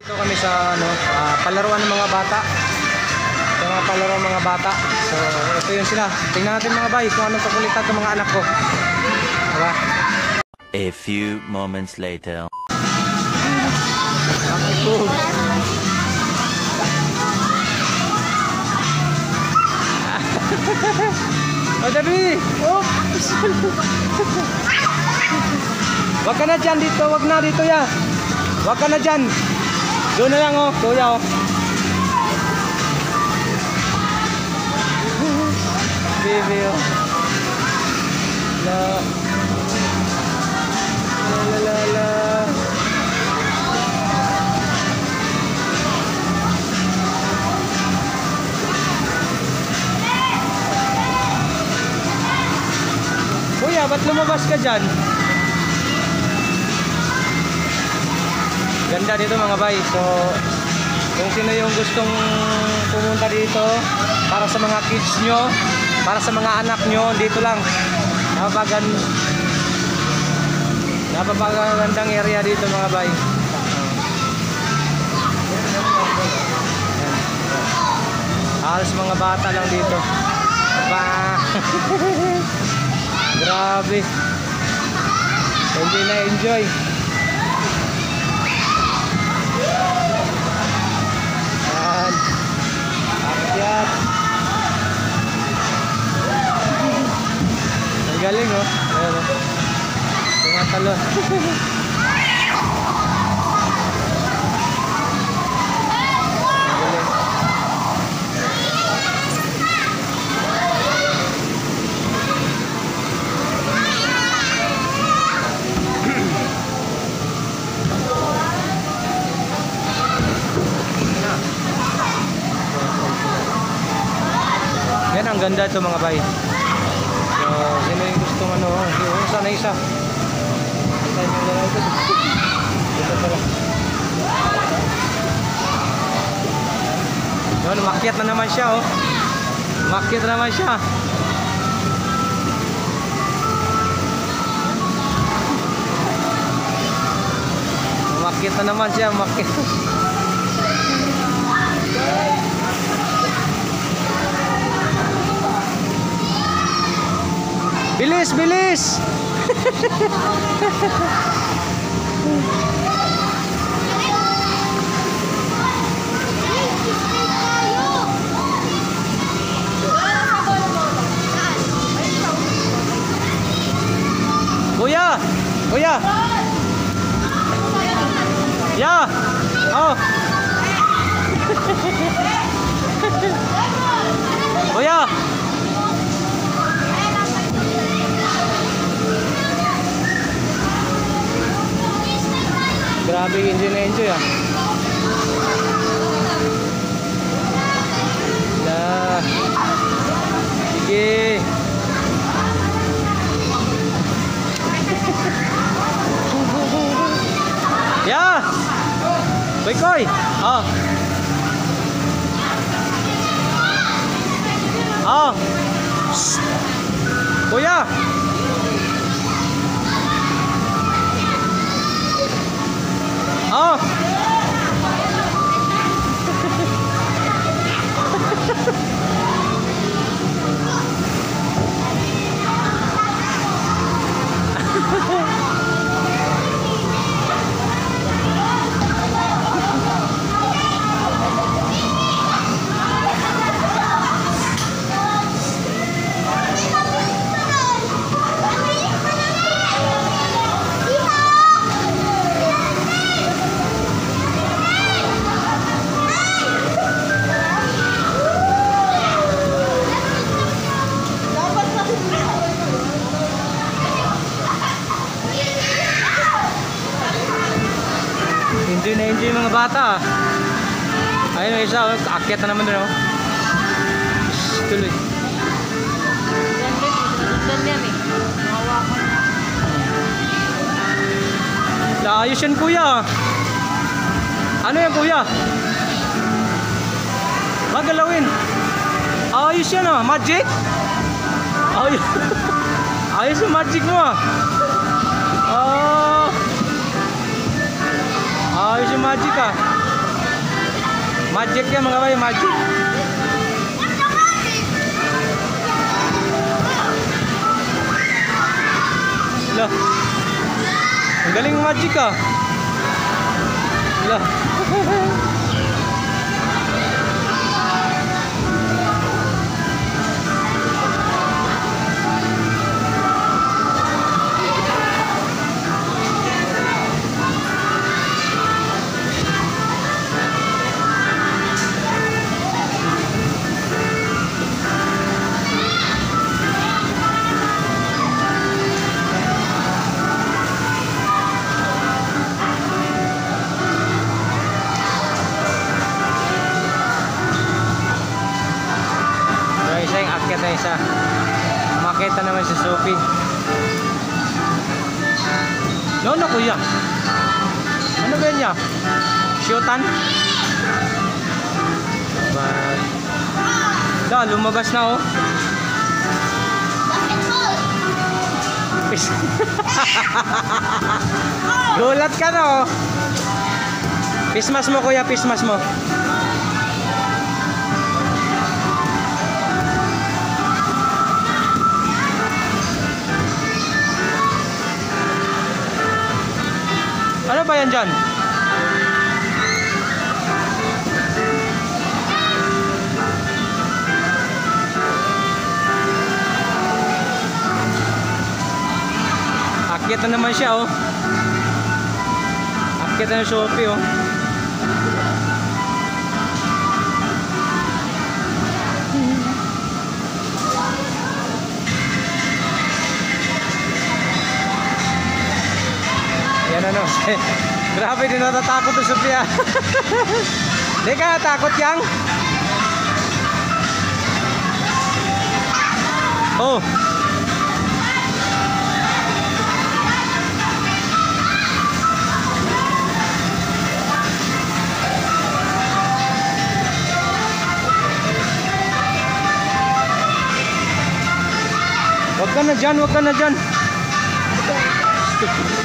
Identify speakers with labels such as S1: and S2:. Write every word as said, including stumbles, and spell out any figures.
S1: Ito kami sa ano, uh, palaruan ng mga bata. Ito mga palaruan ng mga bata. So, ito yun sila. Tingnan natin mga bay kung anong kakulitan ng mga anak ko. Diba?
S2: A few moments later.
S1: Cool. Oh, Dabi! Oh! Wag ka na dyan dito, wag na dito ya. Wag ka na dyan. Doon na lang oh, kuya oh. Baby oh. La. La la la. Kuya, ba't lumabas ka dyan? Ganda dito mga bay. So, kung sino yung gustong pumunta dito para sa mga kids nyo, para sa mga anak nyo, dito lang. Napapagan napapagandang area dito mga bay. Halos mga bata lang dito. Ba. Grabe. Enjoy na enjoy. Yan. Akyat. Ang galing oh. Ayan oh. Tumatalo. Yan ang ganda ito mga bay. So, sino yung gustong ano, yung sana isa. Saan yung gano'n ito? Dito pala. Yun, umakyat na naman siya oh. Umakyat na naman siya. Umakyat na naman siya, umakyat. Bilis, bilis. Kuya, kuya. Ya. Oh. Kuya. Grabe, enjoy na enjoy ah. Dah. Sige. Ya. Koy koy. Oh. Oh. Shh. Kuya. Oh. Enjoy na enjoy mga bata. Ayun may isa, akyat na naman doon. Tuloy. Ayos yan kuya. Ano yan kuya? Magalawin. Ayos yan ah, magic. Ayos. Ayos yung magic mo ah. Oh. Ayos yung magic ah. Magic yan mga bay, magic. Hala. Ang galing magic ah. Hala. Isa yung akyat na isa. Makita naman si Sophie. No, no kuya. Ano ba yan niya? Shootan? But, da, lumabas na oh. Gulat ka na oh. Pismas mo kuya, pismas mo. Ano ba yan dyan? Akyat na naman siya oh. Akyat na yung Shopee oh. Yan ano. Grabe, din natatakot to Sophia. Hindi ka natakot yang? Oh. Wag ka na dyan, wag ka na dyan.